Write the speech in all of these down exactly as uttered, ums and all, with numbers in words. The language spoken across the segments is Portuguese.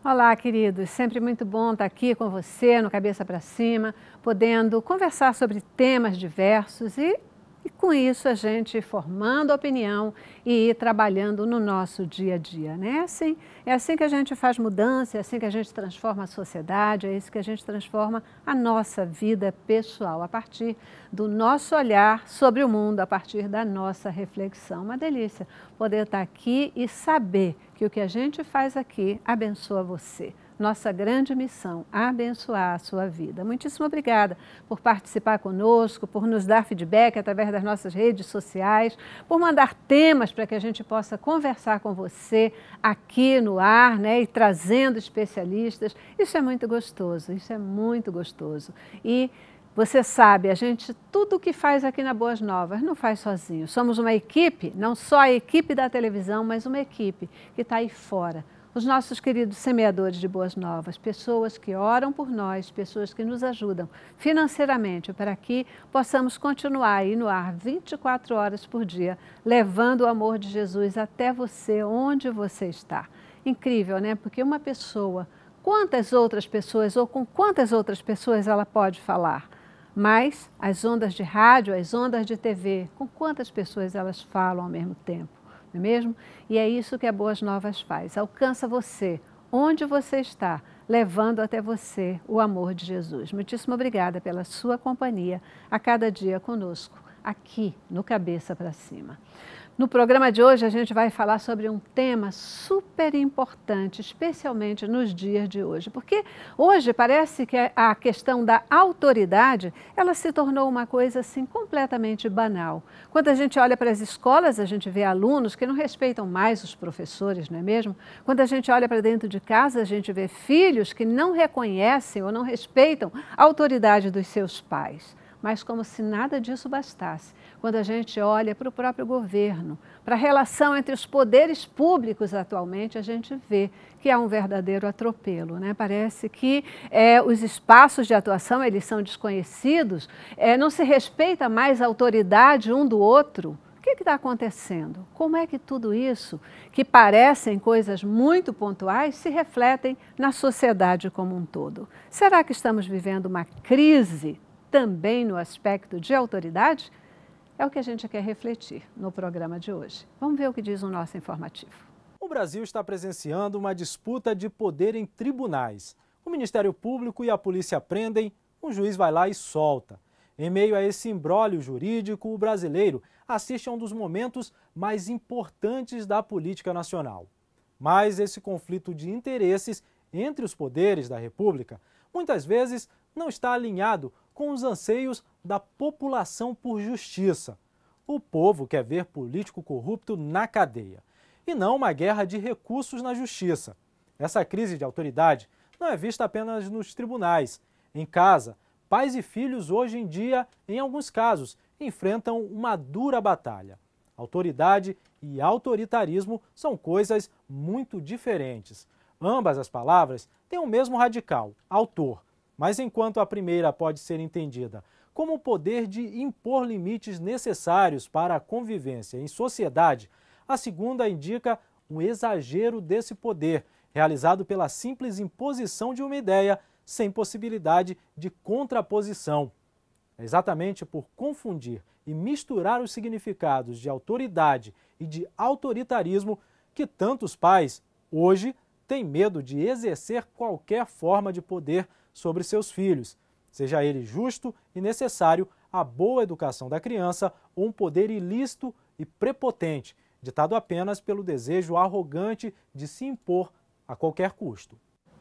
Olá, queridos. Sempre muito bom estar aqui com você, no Cabeça para Cima, podendo conversar sobre temas diversos e, e com isso a gente formando opinião e ir trabalhando no nosso dia a dia, né? É assim, é assim que a gente faz mudança, é assim que a gente transforma a sociedade, é isso que a gente transforma a nossa vida pessoal, a partir do nosso olhar sobre o mundo, a partir da nossa reflexão. Uma delícia poder estar aqui e saber que o que a gente faz aqui abençoa você. Nossa grande missão, abençoar a sua vida. Muitíssimo obrigada por participar conosco, por nos dar feedback através das nossas redes sociais, por mandar temas para que a gente possa conversar com você aqui no ar, né, e trazendo especialistas. Isso é muito gostoso, isso é muito gostoso. E você sabe, a gente, tudo o que faz aqui na Boas Novas não faz sozinho. Somos uma equipe, não só a equipe da televisão, mas uma equipe que está aí fora. Os nossos queridos semeadores de Boas Novas, pessoas que oram por nós, pessoas que nos ajudam financeiramente para que possamos continuar aí no ar vinte e quatro horas por dia, levando o amor de Jesus até você, onde você está. Incrível, né? Porque uma pessoa, quantas outras pessoas ou com quantas outras pessoas ela pode falar? Mas as ondas de rádio, as ondas de T V, com quantas pessoas elas falam ao mesmo tempo, não é mesmo? E é isso que a Boas Novas faz, alcança você, onde você está, levando até você o amor de Jesus. Muitíssimo obrigada pela sua companhia a cada dia conosco, aqui no Cabeça para Cima. No programa de hoje a gente vai falar sobre um tema super importante, especialmente nos dias de hoje, porque hoje parece que a questão da autoridade, ela se tornou uma coisa assim completamente banal. Quando a gente olha para as escolas, a gente vê alunos que não respeitam mais os professores, não é mesmo? Quando a gente olha para dentro de casa, a gente vê filhos que não reconhecem ou não respeitam a autoridade dos seus pais. Mas como se nada disso bastasse, quando a gente olha para o próprio governo, para a relação entre os poderes públicos atualmente, a gente vê que há um verdadeiro atropelo, né? Parece que é, os espaços de atuação, eles são desconhecidos, é, não se respeita mais a autoridade um do outro. O que está acontecendo? Como é que tudo isso, que parecem coisas muito pontuais, se refletem na sociedade como um todo? Será que estamos vivendo uma crise também no aspecto de autoridade? É o que a gente quer refletir no programa de hoje. Vamos ver o que diz o nosso informativo. O Brasil está presenciando uma disputa de poder em tribunais. O Ministério Público e a polícia prendem, um juiz vai lá e solta. Em meio a esse imbróglio jurídico, o brasileiro assiste a um dos momentos mais importantes da política nacional. Mas esse conflito de interesses entre os poderes da República muitas vezes não está alinhado com os anseios da população por justiça. O povo quer ver político corrupto na cadeia, e não uma guerra de recursos na justiça. Essa crise de autoridade não é vista apenas nos tribunais. Em casa, pais e filhos hoje em dia, em alguns casos, enfrentam uma dura batalha. Autoridade e autoritarismo são coisas muito diferentes. Ambas as palavras têm o mesmo radical, autor. Mas enquanto a primeira pode ser entendida como o poder de impor limites necessários para a convivência em sociedade, a segunda indica um exagero desse poder, realizado pela simples imposição de uma ideia sem possibilidade de contraposição. É exatamente por confundir e misturar os significados de autoridade e de autoritarismo que tantos pais, hoje, têm medo de exercer qualquer forma de poder sobre seus filhos, seja ele justo e necessário à boa educação da criança ou um poder ilícito e prepotente, ditado apenas pelo desejo arrogante de se impor a qualquer custo.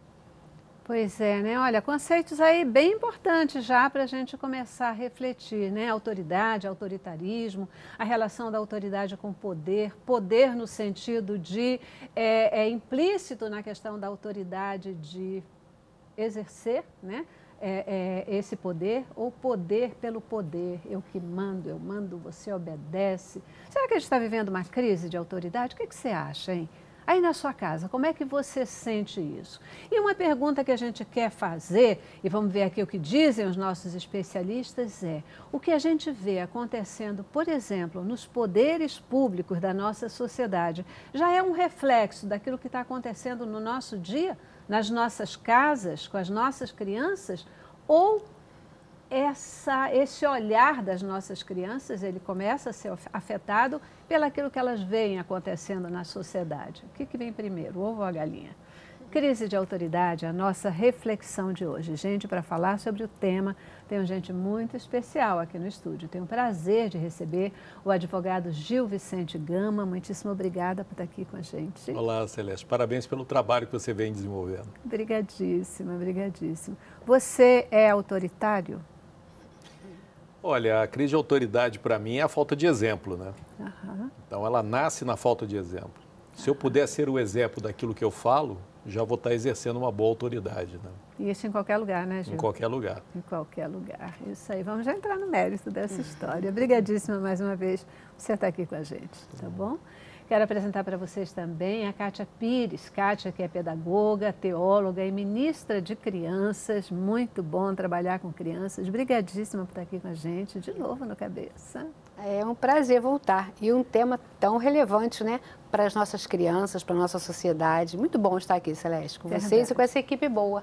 Pois é, né? Olha, conceitos aí bem importantes já para a gente começar a refletir, né? Autoridade, autoritarismo, a relação da autoridade com poder, poder no sentido de, é, é implícito na questão da autoridade de exercer, né, é, é, esse poder, ou poder pelo poder, eu que mando, eu mando, você obedece. Será que a gente está vivendo uma crise de autoridade? O que, que você acha, hein? Aí na sua casa, como é que você sente isso? E uma pergunta que a gente quer fazer, e vamos ver aqui o que dizem os nossos especialistas, é o que a gente vê acontecendo, por exemplo, nos poderes públicos da nossa sociedade, já é um reflexo daquilo que está acontecendo no nosso dia? nas nossas casas, com as nossas crianças, ou essa, esse olhar das nossas crianças, ele começa a ser afetado pelaquilo que elas veem acontecendo na sociedade. O que, que vem primeiro, o ovo ou a galinha? Crise de autoridade, a nossa reflexão de hoje. Gente, para falar sobre o tema, tem gente muito especial aqui no estúdio. Tenho o prazer de receber o advogado Gil Vicente Gama. Muitíssimo obrigada por estar aqui com a gente. Olá, Celeste. Parabéns pelo trabalho que você vem desenvolvendo. Obrigadíssima, obrigadíssima. Você é autoritário? Olha, a crise de autoridade para mim é a falta de exemplo, né? Uhum. Então ela nasce na falta de exemplo. Se eu puder ser o exemplo daquilo que eu falo, já vou estar exercendo uma boa autoridade, né? E isso em qualquer lugar, né, Gil? Em qualquer lugar. Em qualquer lugar. Isso aí. Vamos já entrar no mérito dessa história. Obrigadíssima mais uma vez por você estar aqui com a gente, tá bom? Quero apresentar para vocês também a Kátia Pires. Kátia, que é pedagoga, teóloga e ministra de crianças. Muito bom trabalhar com crianças. Obrigadíssima por estar aqui com a gente, de novo no Cabeça. É um prazer voltar. E um tema tão relevante, né? Para as nossas crianças, para a nossa sociedade. Muito bom estar aqui, Celeste, com Verdade. vocês e com essa equipe boa.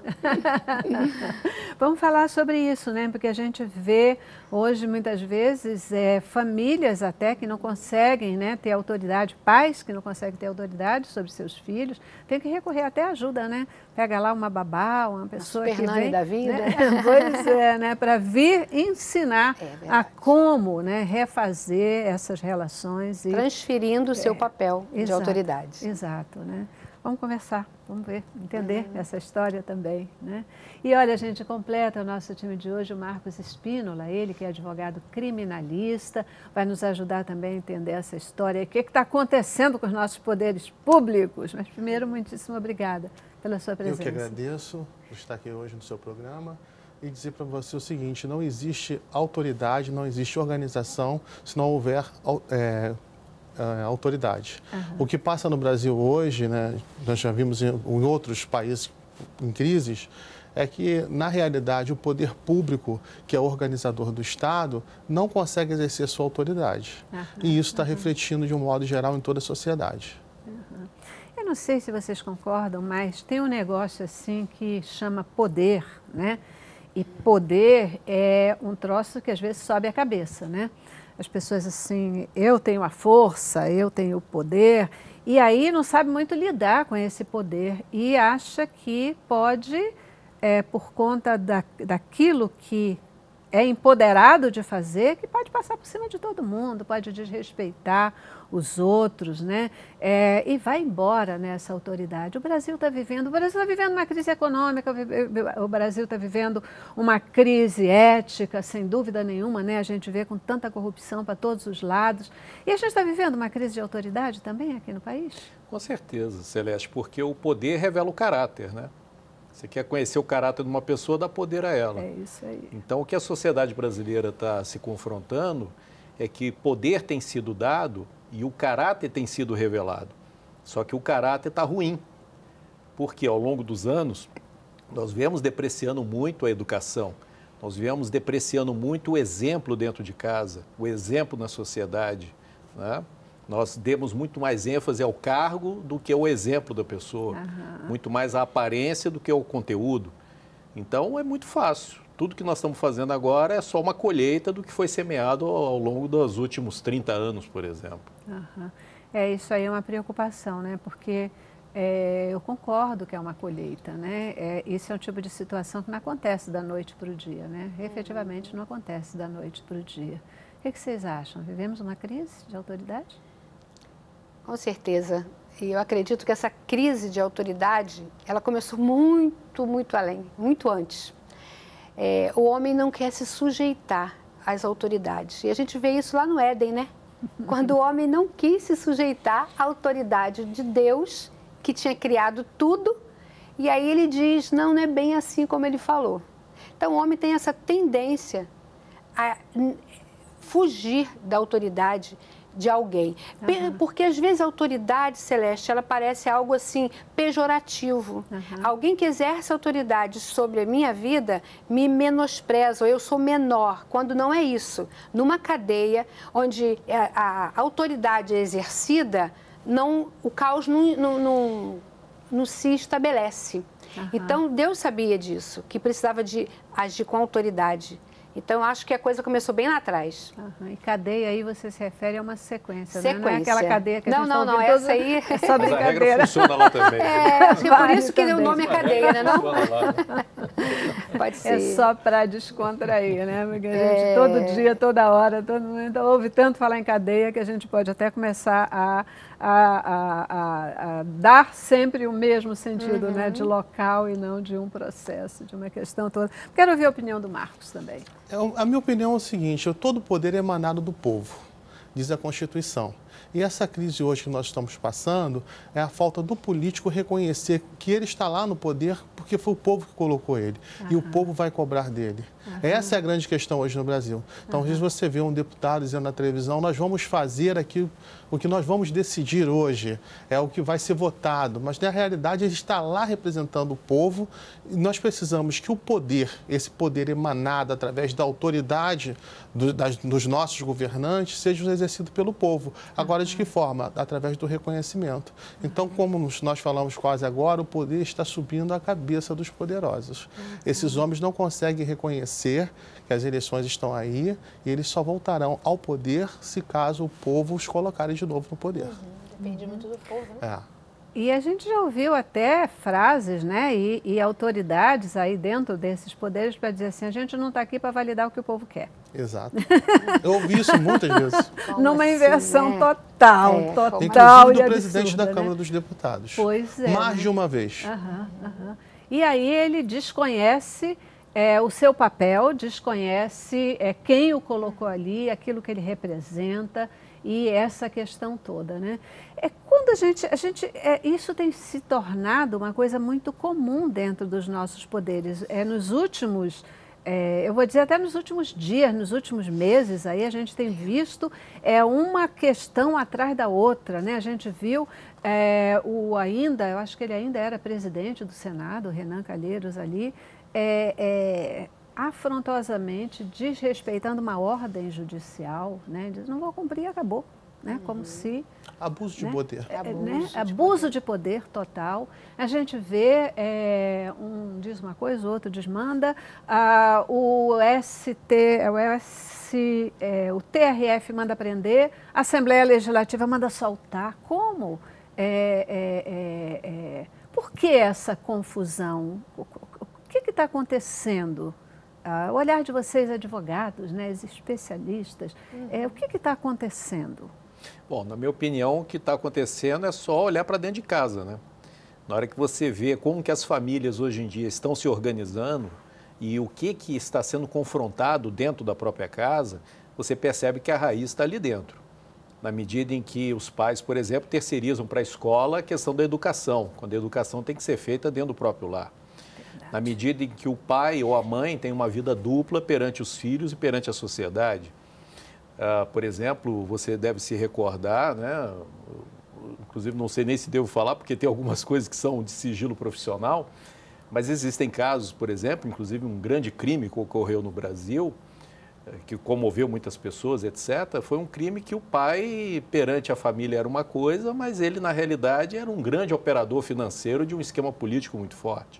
Vamos falar sobre isso, né? Porque a gente vê hoje, muitas vezes, é, famílias até que não conseguem, né, ter autoridade, pais que não conseguem ter autoridade sobre seus filhos, tem que recorrer até ajuda, né? Pega lá uma babá, uma pessoa que vem... da vida. Né? Pois é, né? Para vir ensinar é a como, né, refazer essas relações. E... transferindo o seu é, papel de exato, autoridade. Exato, né? Vamos conversar, vamos ver, entender uhum. essa história também, né? E olha, a gente completa o nosso time de hoje, o Marcos Espínola, ele que é advogado criminalista, vai nos ajudar também a entender essa história, o que está acontecendo com os nossos poderes públicos. Mas primeiro, muitíssimo obrigada pela sua presença. Eu que agradeço por estar aqui hoje no seu programa e dizer para você o seguinte, não existe autoridade, não existe organização se não houver... É, Uh, autoridade. Uhum. O que passa no Brasil hoje, né, nós já vimos em, em outros países em crises, é que, na realidade, o poder público, que é o organizador do Estado, não consegue exercer sua autoridade. Uhum. E isso está uhum. refletindo, de um modo geral, em toda a sociedade. Uhum. Eu não sei se vocês concordam, mas tem um negócio assim que chama poder, né? E poder é um troço que às vezes sobe a cabeça, né? As pessoas assim, eu tenho a força, eu tenho o poder, e aí não sabe muito lidar com esse poder e acha que pode, é, por conta da, daquilo que é empoderado de fazer, que pode passar por cima de todo mundo, pode desrespeitar os outros, né? É, e vai embora nessa autoridade. O Brasil está vivendo, o Brasil está vivendo uma crise econômica, o Brasil está vivendo uma crise ética, sem dúvida nenhuma, né? A gente vê com tanta corrupção para todos os lados. E a gente está vivendo uma crise de autoridade também aqui no país? Com certeza, Celeste, porque o poder revela o caráter, né? Você quer conhecer o caráter de uma pessoa, dá poder a ela. É isso aí. Então, o que a sociedade brasileira está se confrontando é que poder tem sido dado e o caráter tem sido revelado. Só que o caráter está ruim, porque ao longo dos anos nós viemos depreciando muito a educação, nós viemos depreciando muito o exemplo dentro de casa, o exemplo na sociedade, né? Nós demos muito mais ênfase ao cargo do que ao exemplo da pessoa, uhum. muito mais à aparência do que ao conteúdo. Então, é muito fácil. Tudo que nós estamos fazendo agora é só uma colheita do que foi semeado ao longo dos últimos trinta anos, por exemplo. Uhum. É, isso aí é uma preocupação, né? Porque é, eu concordo que é uma colheita, né? É, isso é um tipo de situação que não acontece da noite para o dia, né? Efetivamente não acontece da noite para o dia. O que, que vocês acham? Vivemos uma crise de autoridade? Com certeza. E eu acredito que essa crise de autoridade, ela começou muito, muito além, muito antes. É, o homem não quer se sujeitar às autoridades. E a gente vê isso lá no Éden, né? Quando o homem não quis se sujeitar à autoridade de Deus, que tinha criado tudo, e aí ele diz, não, não é bem assim como ele falou. Então o homem tem essa tendência a fugir da autoridade de alguém. Uhum. Porque às vezes a autoridade, Celeste, ela parece algo assim pejorativo. Uhum. Alguém que exerce autoridade sobre a minha vida me menospreza, ou eu sou menor, quando não é isso. Numa cadeia onde a, a autoridade é exercida, não, o caos não, não, não, não se estabelece. Uhum. Então, Deus sabia disso, que precisava de agir com autoridade. Então, eu acho que a coisa começou bem lá atrás. Uhum. E cadeia aí você se refere a uma sequência, sequência. Né? Não é aquela cadeia que a não, gente Não, tá não, não, essa aí... É só brincadeira. Mas a regra funciona lá também. É, acho que é por isso que também. deu o nome à cadeia, né? Não? Pode ser. É só para descontrair, né? Porque a gente é... todo dia, toda hora, todo mundo ouve tanto falar em cadeia que a gente pode até começar a, a, a, a, a dar sempre o mesmo sentido, uhum. né? De local e não de um processo, de uma questão toda. Quero ouvir a opinião do Marcos também. A minha opinião é o seguinte, todo poder é emanado do povo, diz a Constituição. E essa crise hoje que nós estamos passando é a falta do político reconhecer que ele está lá no poder porque foi o povo que colocou ele. Uhum. E o povo vai cobrar dele. Uhum. Essa é a grande questão hoje no Brasil. Então, uhum. às vezes você vê um deputado dizendo na televisão, nós vamos fazer aqui, o que nós vamos decidir hoje é o que vai ser votado. Mas, na realidade, ele está lá representando o povo e nós precisamos que o poder, esse poder emanado através da autoridade do, das, dos nossos governantes, seja exercido pelo povo. Agora, de que forma? Através do reconhecimento. Então, como nós falamos quase agora, o poder está subindo a cabeça dos poderosos. Esses homens não conseguem reconhecer que as eleições estão aí e eles só voltarão ao poder se caso o povo os colocarem de novo no poder. Uhum. Depende muito do povo, né? É. E a gente já ouviu até frases, né, e, e autoridades aí dentro desses poderes para dizer assim, a gente não está aqui para validar o que o povo quer. Exato. Eu ouvi isso muitas vezes. Como Numa assim, inversão né? total, é, total Inclusive e do absurda, presidente da né? Câmara dos Deputados. Pois é. Mais né? de uma vez. Aham, aham. E aí ele desconhece é, o seu papel, desconhece é, quem o colocou ali, aquilo que ele representa e essa questão toda, né? É quando a gente, a gente é, isso tem se tornado uma coisa muito comum dentro dos nossos poderes. É nos últimos É, eu vou dizer até nos últimos dias, nos últimos meses, aí a gente tem visto é, uma questão atrás da outra, né? A gente viu é, o ainda, eu acho que ele ainda era presidente do Senado, o Renan Calheiros ali, é, é, afrontosamente desrespeitando uma ordem judicial, né? Diz, não vou cumprir, acabou. Né? Como uhum. se... Abuso de né? poder. É, Abuso, né? de, Abuso poder. de poder total. A gente vê, é, um diz uma coisa, o outro desmanda. Ah, o S T, o, S, é, o T R F manda prender, a Assembleia Legislativa manda soltar. Como? É, é, é, é, por que essa confusão? O, o que está acontecendo? Ah, o olhar de vocês, advogados, né, especialistas, uhum. é, o que está acontecendo? Bom, na minha opinião, o que está acontecendo é só olhar para dentro de casa, né? Na hora que você vê como que as famílias hoje em dia estão se organizando e o que, que está sendo confrontado dentro da própria casa, você percebe que a raiz está ali dentro. Na medida em que os pais, por exemplo, terceirizam para a escola a questão da educação, quando a educação tem que ser feita dentro do próprio lar. Verdade. Na medida em que o pai ou a mãe tem uma vida dupla perante os filhos e perante a sociedade. Uh, por exemplo, você deve se recordar, né? Inclusive não sei nem se devo falar, porque tem algumas coisas que são de sigilo profissional, mas existem casos, por exemplo, inclusive um grande crime que ocorreu no Brasil, que comoveu muitas pessoas, etcétera, foi um crime que o pai, perante a família, era uma coisa, mas ele, na realidade, era um grande operador financeiro de um esquema político muito forte.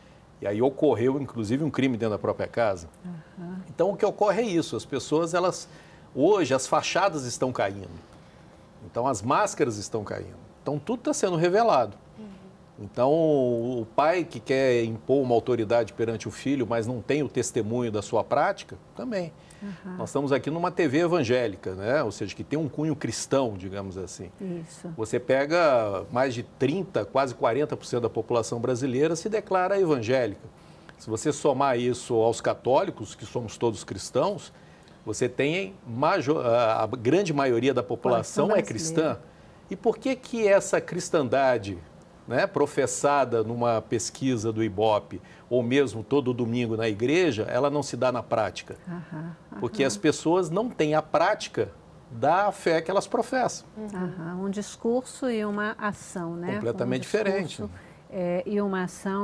E aí ocorreu, inclusive, um crime dentro da própria casa. Uhum. Então, o que ocorre é isso, as pessoas, elas... Hoje, as fachadas estão caindo, então as máscaras estão caindo, então tudo está sendo revelado. Uhum. Então, o pai que quer impor uma autoridade perante o filho, mas não tem o testemunho da sua prática, também. Uhum. Nós estamos aqui numa T V evangélica, né? Ou seja, que tem um cunho cristão, digamos assim. Isso. Você pega mais de trinta, quase quarenta por cento da população brasileira se declara evangélica. Se você somar isso aos católicos, que somos todos cristãos, você tem major, a grande maioria da população é cristã. E por que que essa cristandade, né, professada numa pesquisa do Ibope, ou mesmo todo domingo na igreja, ela não se dá na prática? Uhum, uhum. Porque as pessoas não têm a prática da fé que elas professam. Uhum. Um discurso e uma ação, né? Completamente um discurso, diferente. É, e uma ação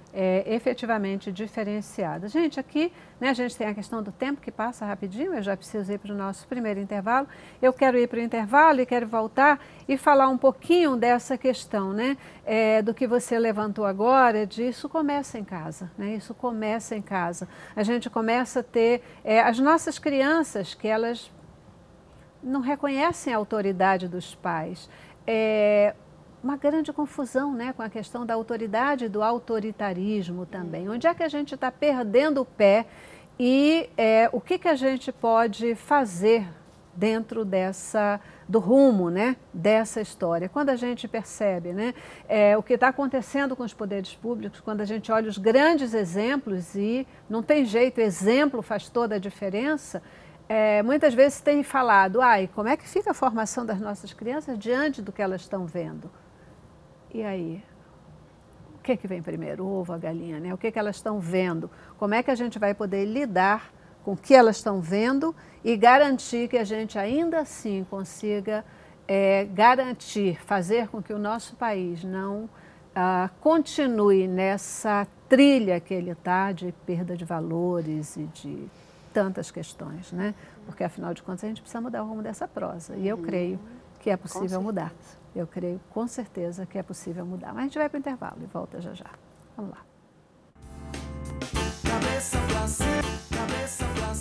é, efetivamente diferenciada. Gente, aqui, né, a gente tem a questão do tempo que passa rapidinho, eu já preciso ir para o nosso primeiro intervalo. Eu quero ir para o intervalo e quero voltar e falar um pouquinho dessa questão, né, é, do que você levantou agora, de isso começa em casa, né, isso começa em casa. A gente começa a ter é, as nossas crianças, que elas não reconhecem a autoridade dos pais. É, uma grande confusão, né, com a questão da autoridade e do autoritarismo também. Onde é que a gente está perdendo o pé e é, o que, que a gente pode fazer dentro dessa, do rumo, né, dessa história? Quando a gente percebe, né, é, o que está acontecendo com os poderes públicos, quando a gente olha os grandes exemplos e não tem jeito, exemplo faz toda a diferença. É, muitas vezes tem falado, ai, como é que fica a formação das nossas crianças diante do que elas estão vendo? E aí, o que, que vem primeiro, o ovo ou a galinha, né? O que, que elas estão vendo? Como é que a gente vai poder lidar com o que elas estão vendo e garantir que a gente ainda assim consiga é, garantir, fazer com que o nosso país não ah, continue nessa trilha que ele está de perda de valores e de tantas questões, né? Porque afinal de contas a gente precisa mudar o rumo dessa prosa e eu creio que é possível mudar. Eu creio com certeza que é possível mudar. Mas a gente vai para o intervalo e volta já já. Vamos lá. Cabeça pra cima, cabeça pra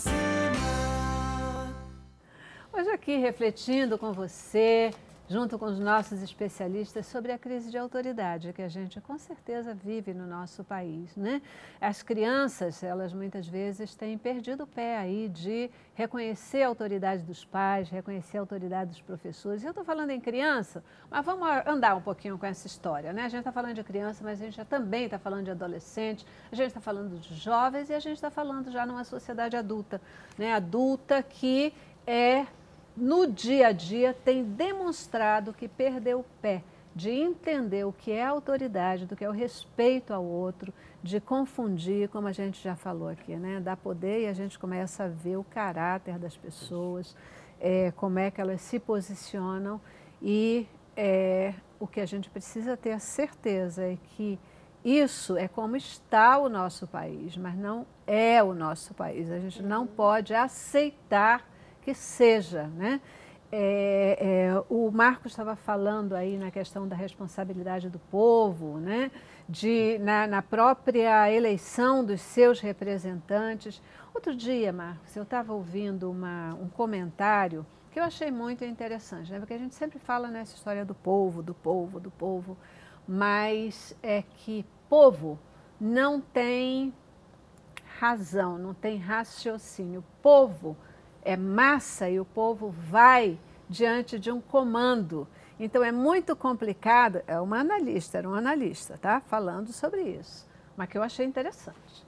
cima. Hoje aqui refletindo com você, junto com os nossos especialistas, sobre a crise de autoridade que a gente com certeza vive no nosso país, né? As crianças, elas muitas vezes têm perdido o pé aí de reconhecer a autoridade dos pais, reconhecer a autoridade dos professores. Eu estou falando em criança, mas vamos andar um pouquinho com essa história, né? A gente está falando de criança, mas a gente já também está falando de adolescente, a gente está falando de jovens e a gente está falando já numa sociedade adulta, né? Adulta que é... no dia a dia, tem demonstrado que perdeu o pé de entender o que é autoridade, do que é o respeito ao outro, de confundir, como a gente já falou aqui, né? Dá poder e a gente começa a ver o caráter das pessoas, é, como é que elas se posicionam e é, o que a gente precisa ter a certeza é que isso é como está o nosso país, mas não é o nosso país. A gente não pode aceitar que seja, né? É, é, o Marcos estava falando aí na questão da responsabilidade do povo, né? De, na, na própria eleição dos seus representantes. Outro dia, Marcos, eu estava ouvindo uma, um comentário que eu achei muito interessante, né? Porque a gente sempre fala nessa história do povo, do povo, do povo, mas é que povo não tem razão, não tem raciocínio. Povo é massa e o povo vai diante de um comando. Então é muito complicado, é uma analista, era um analista, tá? Falando sobre isso, mas que eu achei interessante.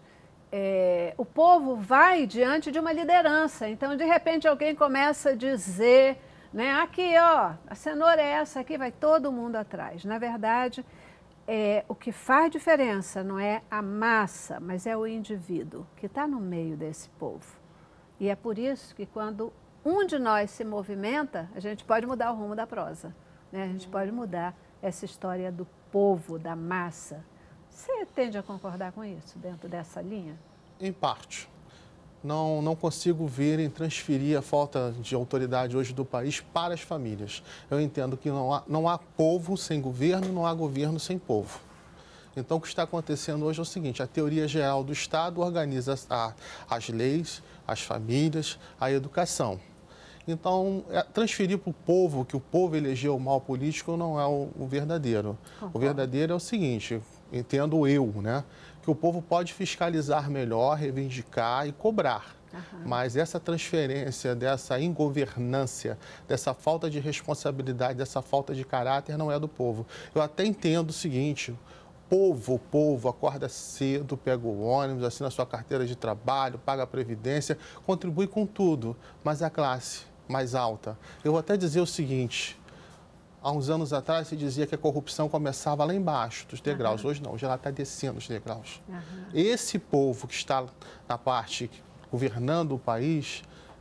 É, o povo vai diante de uma liderança, então de repente alguém começa a dizer, né, aqui ó, a cenoura é essa aqui, vai todo mundo atrás. Na verdade, é, o que faz diferença não é a massa, mas é o indivíduo que está no meio desse povo. E é por isso que quando um de nós se movimenta, a gente pode mudar o rumo da prosa, né? A gente pode mudar essa história do povo, da massa. Você tende a concordar com isso, dentro dessa linha? Em parte. Não, não consigo ver em transferir a falta de autoridade hoje do país para as famílias. Eu entendo que não há, não há povo sem governo, não há governo sem povo. Então, o que está acontecendo hoje é o seguinte, a teoria geral do Estado organiza a, as leis, as famílias, a educação. Então, é, transferir para o povo, que o povo elegeu o mal político, não é o, o verdadeiro. Concordo. O verdadeiro é o seguinte, entendo eu, né, que o povo pode fiscalizar melhor, reivindicar e cobrar. Uhum. Mas essa transferência, dessa ingovernância, dessa falta de responsabilidade, dessa falta de caráter, não é do povo. Eu até entendo o seguinte... Povo, povo, acorda cedo, pega o ônibus, assina a sua carteira de trabalho, paga a previdência, contribui com tudo, mas a classe mais alta. Eu vou até dizer o seguinte, há uns anos atrás se dizia que a corrupção começava lá embaixo dos degraus, uhum. Hoje não, hoje ela está descendo os degraus. Uhum. Esse povo que está na parte governando o país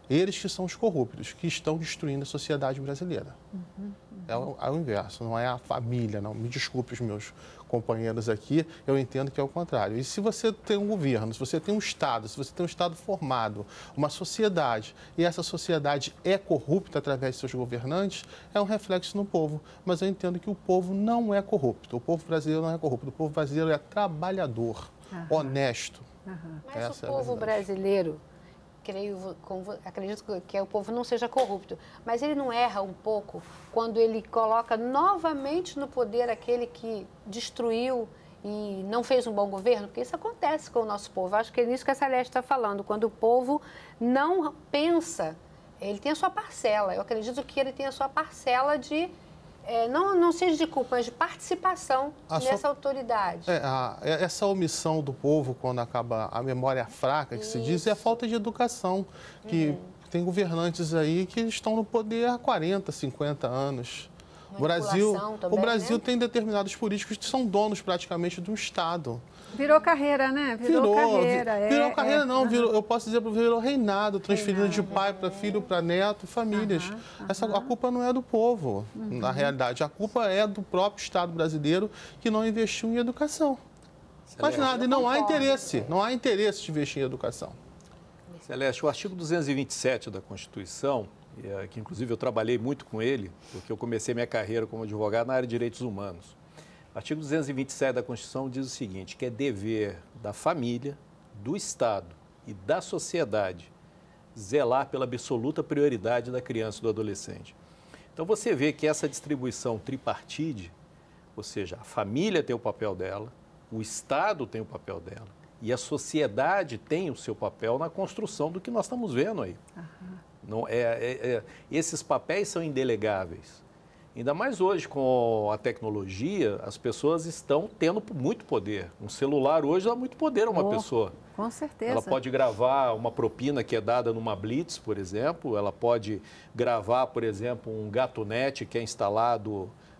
Eles que são os corruptos, que estão destruindo a sociedade brasileira. Uhum, uhum. É, o, é o inverso, não é a família, não. Me desculpe os meus companheiros aqui, eu entendo que é o contrário. E se você tem um governo, se você tem um Estado, se você tem um Estado formado, uma sociedade, e essa sociedade é corrupta através de seus governantes, é um reflexo no povo. Mas eu entendo que o povo não é corrupto, o povo brasileiro não é corrupto, o povo brasileiro é trabalhador, uhum. honesto. Uhum. Mas essa o povo é brasileiro, creio, acredito que o povo não seja corrupto, mas ele não erra um pouco quando ele coloca novamente no poder aquele que destruiu e não fez um bom governo? Porque isso acontece com o nosso povo. Acho que é nisso que a Celeste está falando. Quando o povo não pensa, ele tem a sua parcela. Eu acredito que ele tem a sua parcela de, é, não, não seja de culpa, mas de participação a nessa sua, autoridade. É, a, essa omissão do povo, quando acaba a memória fraca, que isso. se diz, é a falta de educação. Que uhum. tem governantes aí que estão no poder há quarenta, cinquenta anos. O Brasil, também, o Brasil né? tem determinados políticos que são donos praticamente do Estado. Virou carreira, né? Virou, virou carreira. Virou é, carreira, é, não. uhum. Virou, eu posso dizer, virou reinado, transferindo reinado, de pai é. para filho, para neto, famílias. Uhum, uhum. Essa, a culpa não é do povo, uhum. na realidade. A culpa é do próprio Estado brasileiro que não investiu em educação. Mas nada, e não há interesse. Não há interesse de investir em educação. Celeste, o artigo duzentos e vinte e sete da Constituição, que inclusive eu trabalhei muito com ele, porque eu comecei minha carreira como advogado na área de direitos humanos. O artigo duzentos e vinte e sete da Constituição diz o seguinte, que é dever da família, do Estado e da sociedade zelar pela absoluta prioridade da criança e do adolescente. Então você vê que essa distribuição tripartite, ou seja, a família tem o papel dela, o Estado tem o papel dela e a sociedade tem o seu papel na construção do que nós estamos vendo aí. Uhum. Não, é, é, é, esses papéis são indelegáveis. Ainda mais hoje, com a tecnologia, as pessoas estão tendo muito poder. Um celular hoje dá muito poder a uma oh, pessoa. Com certeza. Ela pode gravar uma propina que é dada numa blitz, por exemplo. Ela pode gravar, por exemplo, um gatunete que é instalado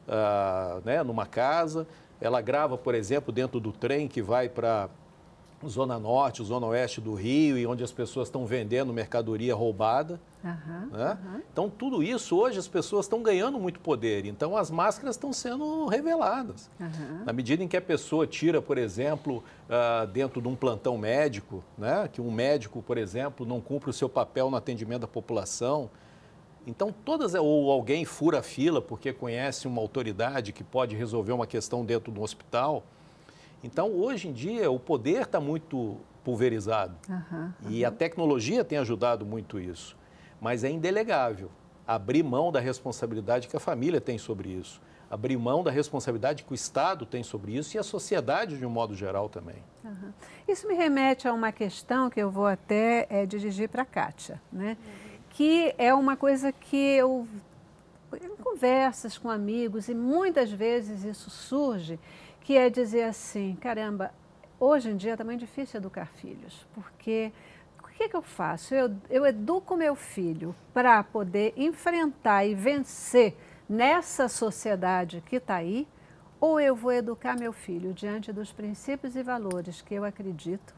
uh, né, numa casa. Ela grava, por exemplo, dentro do trem que vai para Zona Norte, Zona Oeste do Rio, e onde as pessoas estão vendendo mercadoria roubada. Uhum, né? uhum. Então, tudo isso, hoje as pessoas estão ganhando muito poder. Então, as máscaras estão sendo reveladas. Uhum. Na medida em que a pessoa tira, por exemplo, uh, dentro de um plantão médico, né? Que um médico, por exemplo, não cumpre o seu papel no atendimento da população. Então, todas, ou alguém fura a fila porque conhece uma autoridade que pode resolver uma questão dentro do hospital. Então, hoje em dia, o poder está muito pulverizado. Uhum, uhum. E a tecnologia tem ajudado muito isso. Mas é indelegável abrir mão da responsabilidade que a família tem sobre isso, abrir mão da responsabilidade que o Estado tem sobre isso e a sociedade de um modo geral também. Uhum. Isso me remete a uma questão que eu vou até é, dirigir para a Kátia, né? Uhum. Que é uma coisa que eu, em conversas com amigos, e muitas vezes isso surge, que é dizer assim, caramba, hoje em dia é também difícil educar filhos, porque... O que, que eu faço? Eu, eu educo meu filho para poder enfrentar e vencer nessa sociedade que está aí, ou eu vou educar meu filho diante dos princípios e valores que eu acredito,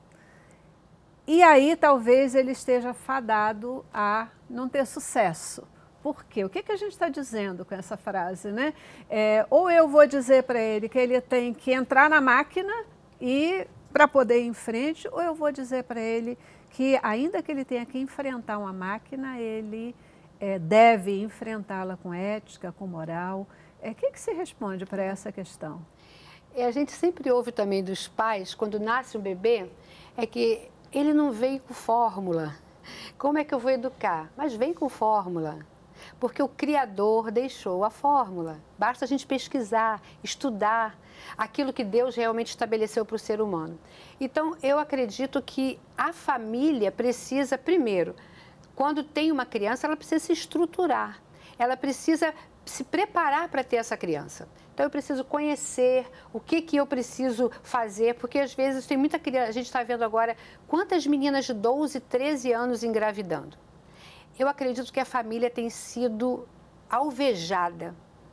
e aí talvez ele esteja fadado a não ter sucesso. Por quê? O que, que a gente está dizendo com essa frase, né? É, ou eu vou dizer para ele que ele tem que entrar na máquina e para poder ir em frente, ou eu vou dizer para ele que, ainda que ele tenha que enfrentar uma máquina, ele é, deve enfrentá-la com ética, com moral. O é, que, que se responde para essa questão? É, a gente sempre ouve também dos pais, quando nasce um bebê, é que ele não veio com fórmula. Como é que eu vou educar? Mas vem com fórmula, porque o Criador deixou a fórmula. Basta a gente pesquisar, estudar aquilo que Deus realmente estabeleceu para o ser humano. Então, eu acredito que a família precisa, primeiro, quando tem uma criança, ela precisa se estruturar, ela precisa se preparar para ter essa criança. Então, eu preciso conhecer o que, que eu preciso fazer, porque às vezes tem muita criança, a gente está vendo agora quantas meninas de doze, treze anos engravidando. Eu acredito que a família tem sido alvejada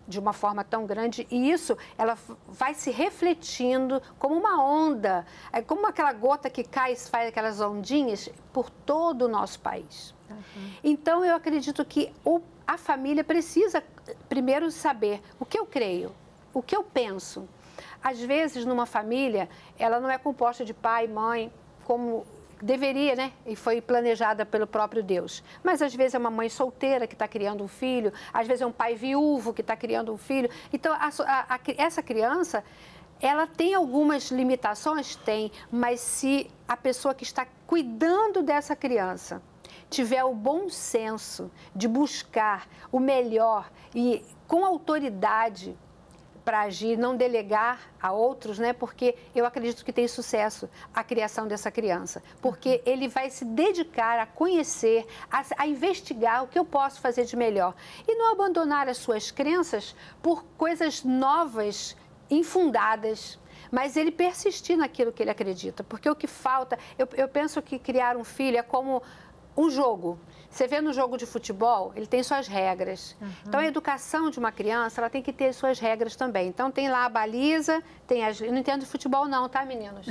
de uma forma tão grande, e isso ela vai se refletindo como uma onda, é como aquela gota que cai e faz aquelas ondinhas por todo o nosso país. Uhum. Então, eu acredito que o, a família precisa primeiro saber o que eu creio, o que eu penso. Às vezes, numa família, ela não é composta de pai, mãe, como deveria, né? E foi planejada pelo próprio Deus. Mas, às vezes, é uma mãe solteira que está criando um filho, às vezes é um pai viúvo que está criando um filho. Então, a, a, a, essa criança, ela tem algumas limitações? Tem, mas se a pessoa que está cuidando dessa criança tiver o bom senso de buscar o melhor e com autoridade para agir, não delegar a outros, né? Porque eu acredito que tem sucesso a criação dessa criança. Porque ele vai se dedicar a conhecer, a, a investigar o que eu posso fazer de melhor. E não abandonar as suas crenças por coisas novas, infundadas. Mas ele persistir naquilo que ele acredita. Porque o que falta... Eu, eu penso que criar um filho é como um jogo. Você vê no jogo de futebol, ele tem suas regras. Uhum. Então, a educação de uma criança, ela tem que ter suas regras também. Então, tem lá a baliza, tem as... Eu não entendo de futebol não, tá, meninos?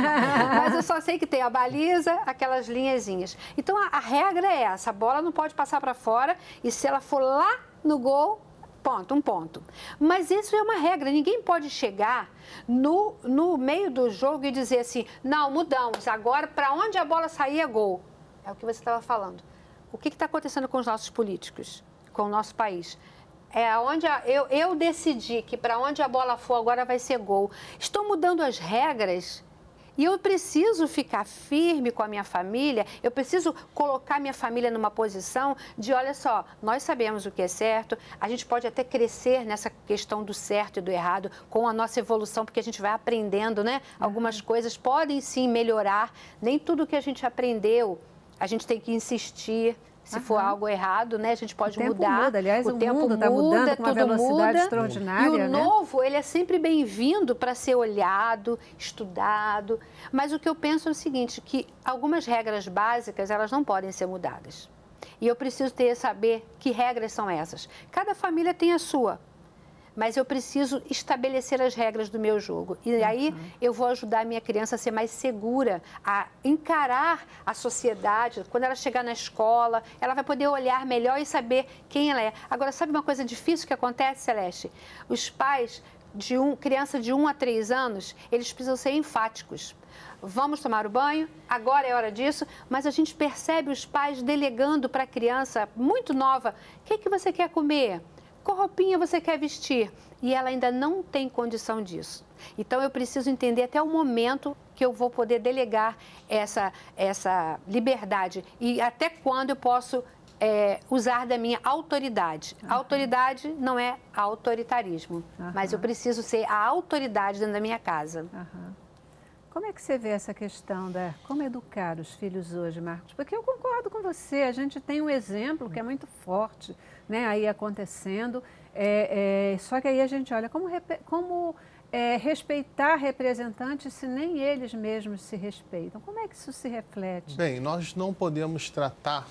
Mas eu só sei que tem a baliza, aquelas linhazinhas. Então, a, a regra é essa, a bola não pode passar para fora e se ela for lá no gol, ponto, um ponto. Mas isso é uma regra, ninguém pode chegar no, no meio do jogo e dizer assim, não, mudamos, agora para onde a bola sair é gol. É o que você estava falando. O que está acontecendo com os nossos políticos, com o nosso país? É onde a, eu, eu decidi que para onde a bola for agora vai ser gol. Estou mudando as regras e eu preciso ficar firme com a minha família, eu preciso colocar minha família numa posição de, olha só, nós sabemos o que é certo, a gente pode até crescer nessa questão do certo e do errado com a nossa evolução, porque a gente vai aprendendo, né? Algumas uhum. coisas podem sim melhorar, nem tudo que a gente aprendeu a gente tem que insistir, se Aham. for algo errado, né? A gente pode o tempo mudar. Muda. Aliás, o, o tempo mundo está mudando com uma velocidade muda, extraordinária. E o né? novo, ele é sempre bem-vindo para ser olhado, estudado. Mas o que eu penso é o seguinte, que algumas regras básicas, elas não podem ser mudadas. E eu preciso ter, saber que regras são essas. Cada família tem a sua. Mas eu preciso estabelecer as regras do meu jogo. E aí uhum. eu vou ajudar a minha criança a ser mais segura, a encarar a sociedade. Quando ela chegar na escola, ela vai poder olhar melhor e saber quem ela é. Agora, sabe uma coisa difícil que acontece, Celeste? Os pais de um, criança de um a três anos, eles precisam ser enfáticos. Vamos tomar o banho, agora é hora disso, mas a gente percebe os pais delegando para a criança muito nova, o que, que você quer comer? Qual roupinha você quer vestir? E ela ainda não tem condição disso. Então, eu preciso entender até o momento que eu vou poder delegar essa, essa liberdade e até quando eu posso é, usar da minha autoridade. Uhum. Autoridade não é autoritarismo, uhum. mas eu preciso ser a autoridade dentro da minha casa. Uhum. Como é que você vê essa questão da como educar os filhos hoje, Marcos? Porque eu concordo com você, a gente tem um exemplo que é muito forte, né, aí acontecendo, é, é, só que aí a gente olha como, como é, respeitar representantes se nem eles mesmos se respeitam. Como é que isso se reflete? Bem, nós não podemos tratar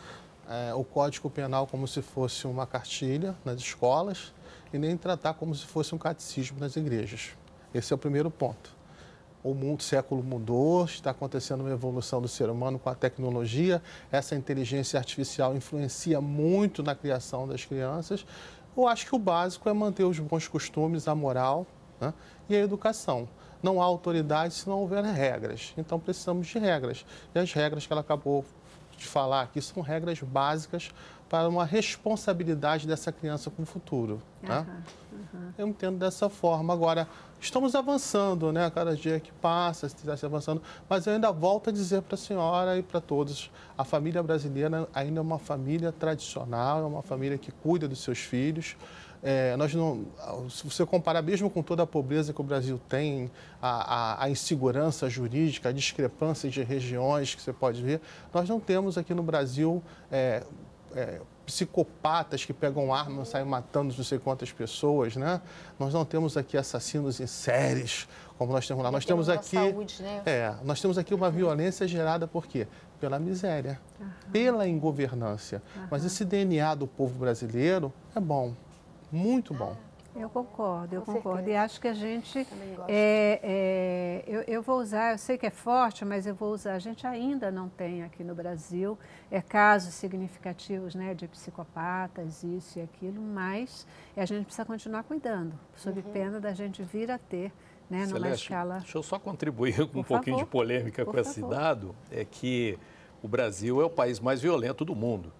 é, o Código Penal como se fosse uma cartilha nas escolas e nem tratar como se fosse um catecismo nas igrejas. Esse é o primeiro ponto. O mundo, o século mudou, está acontecendo uma evolução do ser humano com a tecnologia, essa inteligência artificial influencia muito na criação das crianças. Eu acho que o básico é manter os bons costumes, a moral, né, e a educação. Não há autoridade se não houver regras, então precisamos de regras. E as regras que ela acabou de falar aqui são regras básicas para uma responsabilidade dessa criança com o futuro. Né? Uhum, uhum. Eu entendo dessa forma. Agora, estamos avançando, né? Cada dia que passa, está se avançando, mas eu ainda volto a dizer para a senhora e para todos, a família brasileira ainda é uma família tradicional, é uma família que cuida dos seus filhos. É, nós não, se você comparar mesmo com toda a pobreza que o Brasil tem, a, a, a insegurança jurídica, a discrepância de regiões que você pode ver, nós não temos aqui no Brasil é, é, psicopatas que pegam armas e saem matando não sei quantas pessoas, né? Nós não temos aqui assassinos em séries, como nós temos lá. Nós temos aqui, saúde, né? é, nós temos aqui uma violência gerada por quê? Pela miséria, uhum. pela ingovernância. Uhum. Mas esse D N A do povo brasileiro é bom. muito bom. Eu concordo, eu Com concordo. certeza. E acho que a gente, Também gosto. é, é, eu, eu vou usar, eu sei que é forte, mas eu vou usar, a gente ainda não tem aqui no Brasil é, casos significativos, né, de psicopatas, isso e aquilo, mas a gente precisa continuar cuidando, sob Uhum. pena da gente vir a ter, né, numa Celeste, escala... deixa eu só contribuir com Por um pouquinho favor. de polêmica Por com esse favor. dado, é que o Brasil é o país mais violento do mundo.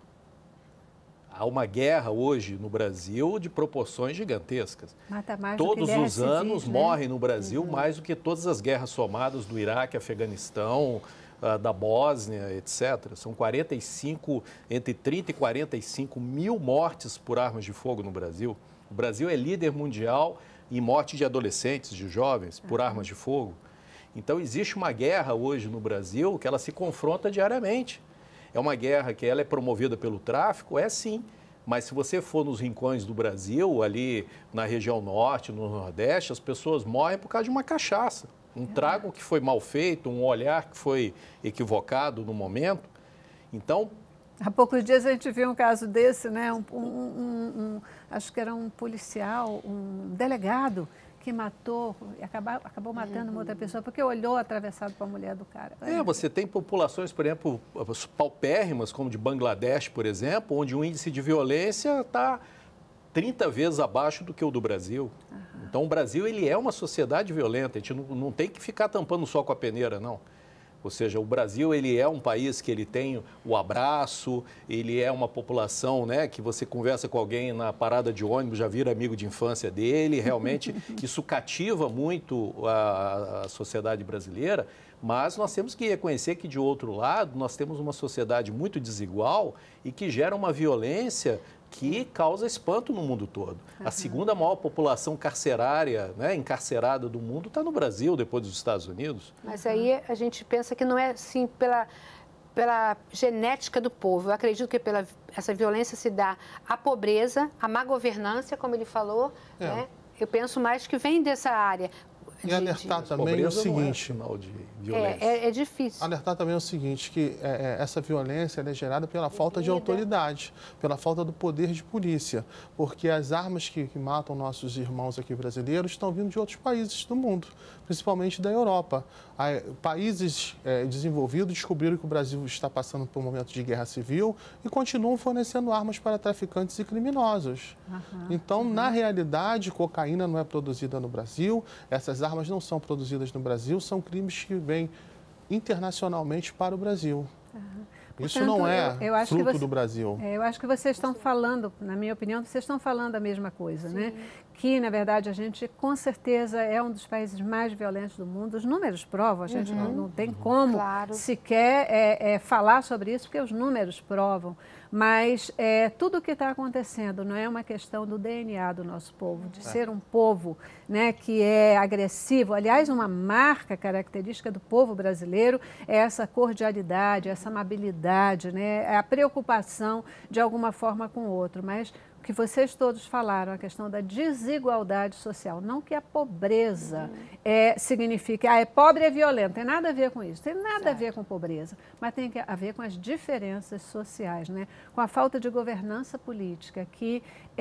Há uma guerra hoje no Brasil de proporções gigantescas. Mata mais do que Todos guerras os anos civis, né? morrem no Brasil Uhum. mais do que todas as guerras somadas do Iraque, Afeganistão, ah, da Bósnia, etcétera. São quarenta e cinco, entre trinta e quarenta e cinco mil mortes por armas de fogo no Brasil. O Brasil é líder mundial em morte de adolescentes, de jovens, por armas de fogo. Então, existe uma guerra hoje no Brasil que ela se confronta diariamente. É uma guerra que ela é promovida pelo tráfico? É sim. Mas se você for nos rincões do Brasil, ali na região norte, no nordeste, as pessoas morrem por causa de uma cachaça. Um trago que foi mal feito, um olhar que foi equivocado no momento. Então, Há poucos dias a gente viu um caso desse, né? Um, um, um, um, acho que era um policial, um delegado, que matou, e acabou, acabou matando uma outra pessoa, porque olhou atravessado para a mulher do cara. é, você tem populações, por exemplo, paupérrimas, como de Bangladesh, por exemplo, onde o índice de violência está trinta vezes abaixo do que o do Brasil. Uhum. Então, o Brasil ele é uma sociedade violenta, a gente não, não tem que ficar tampando só com a peneira, não. Ou seja, o Brasil ele é um país que ele tem o abraço, ele é uma população, né, que você conversa com alguém na parada de ônibus, já vira amigo de infância dele, realmente isso cativa muito a, a sociedade brasileira, mas nós temos que reconhecer que, de outro lado, nós temos uma sociedade muito desigual e que gera uma violência que causa espanto no mundo todo. Uhum. A segunda maior população carcerária, né, encarcerada do mundo está no Brasil, depois dos Estados Unidos. Mas aí a gente pensa que não é assim pela, pela genética do povo. Eu acredito que pela, essa violência se dá à pobreza, à má governança, como ele falou. É. Né? Eu penso mais que vem dessa área. E alertar de... também o seguinte... Não é sinal de violência. É, é, é difícil. Alertar também o seguinte, que é, essa violência ela é gerada pela falta de autoridade, pela falta do poder de polícia, porque as armas que, que matam nossos irmãos aqui brasileiros estão vindo de outros países do mundo, principalmente da Europa. Aí, países é, desenvolvidos descobriram que o Brasil está passando por um momento de guerra civil e continuam fornecendo armas para traficantes e criminosos. Uhum, então, uhum. na realidade, cocaína não é produzida no Brasil, essas armas não são produzidas no Brasil, são crimes que vêm internacionalmente para o Brasil. Uhum. Isso Portanto, não é eu, eu fruto você, do Brasil. É, eu acho que vocês estão falando, na minha opinião, vocês estão falando a mesma coisa, Sim. né? Que, na verdade, a gente, com certeza, é um dos países mais violentos do mundo. Os números provam, a gente uhum. não, não tem como claro. sequer é, é, falar sobre isso, porque os números provam. Mas é, tudo o que está acontecendo não é uma questão do D N A do nosso povo, de é. ser um povo, né, que é agressivo. Aliás, uma marca característica do povo brasileiro é essa cordialidade, essa amabilidade, né, é a preocupação de alguma forma com o outro. Mas o que vocês todos falaram, a questão da desigualdade social, não que a pobreza uhum. é, signifique, ah, é pobre é violento, tem nada a ver com isso, tem nada certo. a ver com pobreza, mas tem a ver com as diferenças sociais, né? Com a falta de governança política que